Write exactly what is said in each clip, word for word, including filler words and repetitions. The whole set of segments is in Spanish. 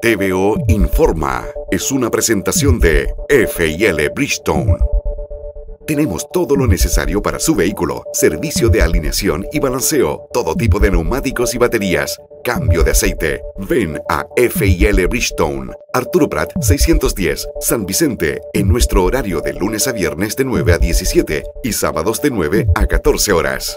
T V O Informa es una presentación de F y L Bridgestone. Tenemos todo lo necesario para su vehículo, servicio de alineación y balanceo, todo tipo de neumáticos y baterías, cambio de aceite. Ven a F y L Bridgestone, Arturo Prat seiscientos diez, San Vicente, en nuestro horario de lunes a viernes de nueve a diecisiete y sábados de nueve a catorce horas.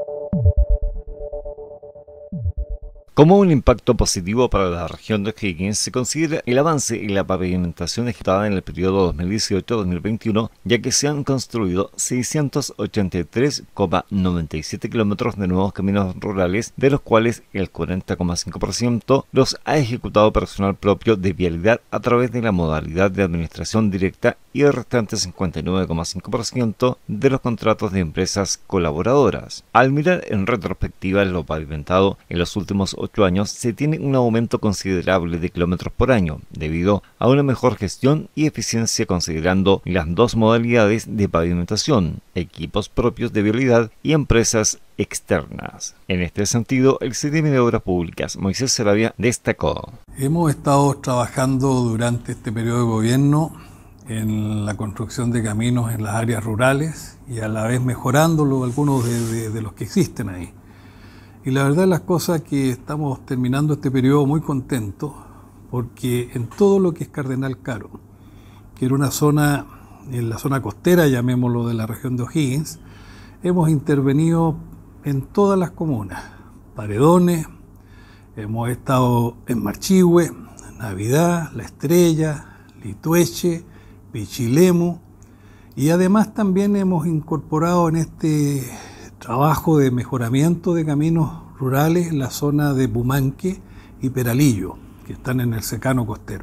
Como un impacto positivo para la región de O'Higgins se considera el avance en la pavimentación ejecutada en el periodo dos mil dieciocho a dos mil veintiuno, ya que se han construido seiscientos ochenta y tres coma noventa y siete kilómetros de nuevos caminos rurales, de los cuales el cuarenta coma cinco por ciento los ha ejecutado personal propio de vialidad a través de la modalidad de administración directa y el restante cincuenta y nueve coma cinco por ciento de los contratos de empresas colaboradoras. Al mirar en retrospectiva lo pavimentado en los últimos ocho años, se tiene un aumento considerable de kilómetros por año, debido a una mejor gestión y eficiencia considerando las dos modalidades de pavimentación, equipos propios de vialidad y empresas externas. En este sentido, el C D M de Obras Públicas, Moisés Sarabia, destacó: Hemos estado trabajando durante este periodo de gobierno en la construcción de caminos en las áreas rurales y a la vez mejorándolo algunos de, de, de los que existen ahí. Y la verdad las cosas que estamos terminando este periodo muy contentos, porque en todo lo que es Cardenal Caro, que era una zona, en la zona costera, llamémoslo, de la región de O'Higgins, hemos intervenido en todas las comunas, Paredones, hemos estado en Marchihue, Navidad, La Estrella, Litueche, Pichilemu, y además también hemos incorporado en este trabajo de mejoramiento de caminos rurales la zona de Pumanque y Peralillo, que están en el secano costero.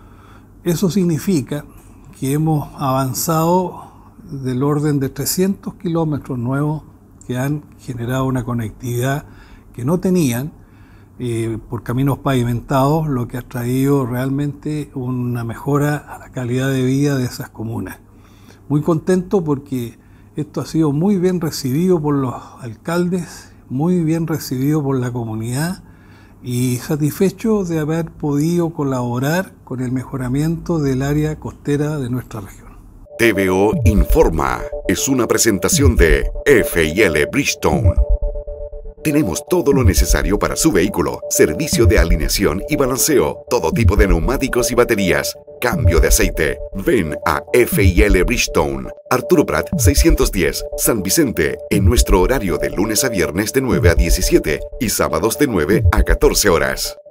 Eso significa que hemos avanzado del orden de trescientos kilómetros nuevos que han generado una conectividad que no tenían eh, por caminos pavimentados, lo que ha traído realmente una mejora a la calidad de vida de esas comunas. Muy contento porque esto ha sido muy bien recibido por los alcaldes, muy bien recibido por la comunidad y satisfecho de haber podido colaborar con el mejoramiento del área costera de nuestra región. T V O Informa es una presentación de F y L Bridgestone. Tenemos todo lo necesario para su vehículo, servicio de alineación y balanceo, todo tipo de neumáticos y baterías, cambio de aceite. Ven a F y L Bridgestone, Arturo Prat seiscientos diez, San Vicente, en nuestro horario de lunes a viernes de nueve a diecisiete y sábados de nueve a catorce horas.